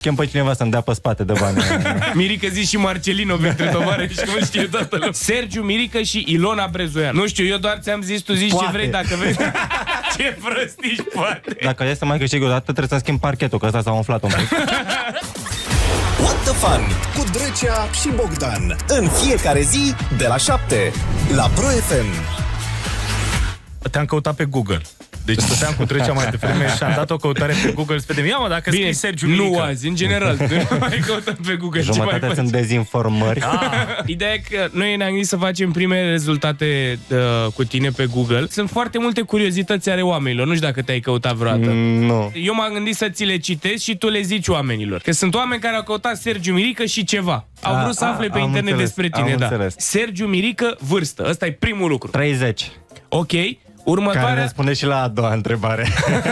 chem pe cineva să-mi dea pe spate de bani. Mirica zici și Marcelino pentru tovarăși, cum știe toată lumea. Sergiu Mirica și Ilona Brezoianu. Nu știu, eu doar ți-am zis, tu zici Poate. ce vrei, dacă vrei. Ce prost ești, poate. Dacă e să mai câștig o dată, trebuie să schimb parchetul, că ăsta s-a umflat un pic. What the Fun cu Drăcea și Bogdan. În fiecare zi de la 7 la Pro FM. Te-am căutat pe Google. Deci stăteam cu Drăcea mai devreme și am dat o căutare pe Google să vedem. Ia mă, dacă scrii Sergiu Mirica. Nu azi, în general. Nu mai căutăm pe Google. Jumătate sunt dezinformări. Ideea e că noi ne-am gândit să facem primele rezultate cu tine pe Google. Sunt foarte multe curiozități ale oamenilor. Nu știu dacă te-ai căutat vreodată. Nu. Eu m-am gândit să ți le citesc și tu le zici oamenilor. Că sunt oameni care au căutat Sergiu Mirica și ceva. Au vrut să afle pe internet înțeles, despre tine, da. Înțeles. Sergiu Mirica, vârstă. Ăsta e primul lucru. 30. Ok. Care Următoarea... răspunde și la a doua întrebare.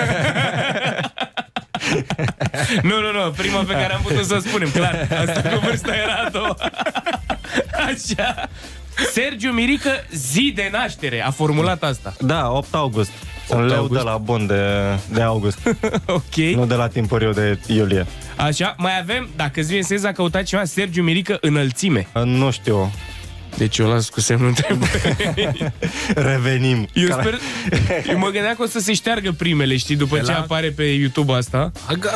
Nu, prima pe care am putut să o spunem, clar. Asta cu vârsta era a doua. Așa. Sergiu Mirica, zi de naștere. A formulat asta. Da, 8 august. Sunt leu de la bun de august. Ok. Nu de la timpuriu de iulie. Așa, mai avem, dacă îți vine să a căutat ceva, Sergiu Mirica, înălțime. Nu știu. Deci eu las cu semnul întrebării. Revenim. Eu mă gândeam că o să se șteargă primele, știi, după ce apare pe YouTube asta.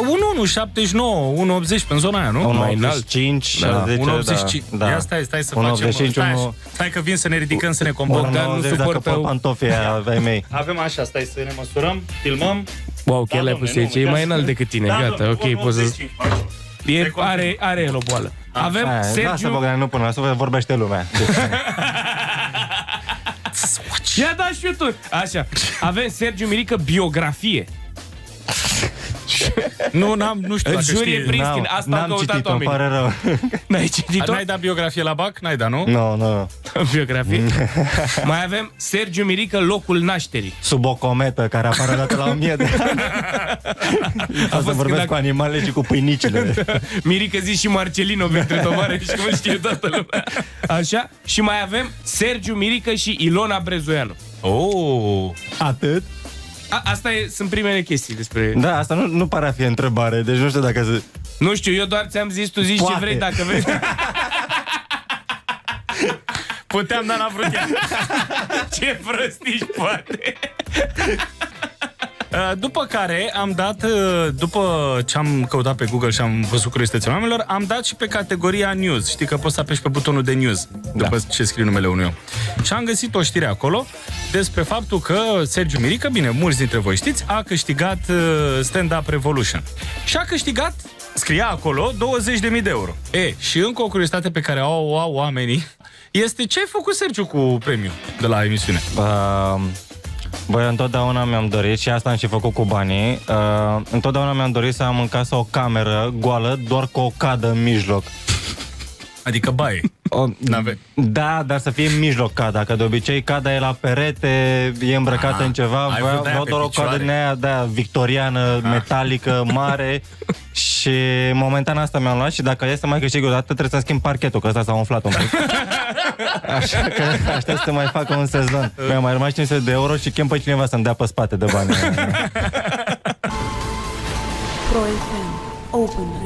1,79, 1,80 în zona aia, nu? Mai înalt. 5, da, 10, 1,85. da. Ia stai să facem. Stai că vin să ne ridicăm, să ne compocăm. Dar nu suportă pantofii ai mei. Avem așa, stai să ne măsurăm, filmăm. Wow, chiar le-ai pus aici, e mai înalt decât tine, gata, ok, poți să... Are el o boală. Avem Sergiu... Lasă, Bogdan, nu până, lasă, vorbește lumea. Ia da și eu tot. Așa, avem Sergiu Mirica, biografie. Nu știu dacă Jurie știi. Pristin, asta au căutat oamenii. Pare rău. N-ai citit-o? N-ai dat biografie la BAC? N-ai dat, nu? Nu. Biografie. Mai avem Sergiu Mirica, locul nașterii. Sub o cometă care apare dată la 1000 de ani. O să vorbesc cu animalele și cu pâinicile. Mirica zici și Marcelino pentru tovarăși, cum știe toată lumea. Așa? Și mai avem Sergiu Mirica și Ilona Brezoianu. Oh! Atât? Asta sunt primele chestii despre... Da, asta nu pare a fi întrebare, deci nu știu dacă... Nu știu, eu doar ți-am zis, tu zici ce vrei, dacă vrei. Puteam, dar n-am vrut ea. Ce prost ești, poate. După care am dat, după ce am căutat pe Google și am văzut curiozitățile oamenilor, am dat și pe categoria News. Știi că poți să apeși pe butonul de News după ce scrii numele unui om. Și am găsit o știre acolo despre faptul că Sergiu Mirica, bine, mulți dintre voi știți, a câștigat Stand Up Revolution. Și a câștigat, scria acolo, 20.000 de euro. Și încă o curiozitate pe care o au oamenii este ce ai făcut, Sergiu, cu premiul de la emisiune? Băi, întotdeauna mi-am dorit, și asta am și făcut cu banii, întotdeauna mi-am dorit să am în casă o cameră goală, doar cu o cadă în mijloc. Adică baie. Da, dar să fie în mijloc cada, că de obicei cada e la perete, e îmbrăcată în ceva, vreau doar o cadă din aia, victoriană, metalică, mare. Și momentan asta mi-am luat și dacă e să mai câștig o dată, trebuie să schimb parchetul, că ăsta s-a umflat un pic. Așa că aștept să mai facă un sezon. Mi-a mai rămas 500 de euro și chem pe cineva să-mi dea pe spate de bani. Pro FM, open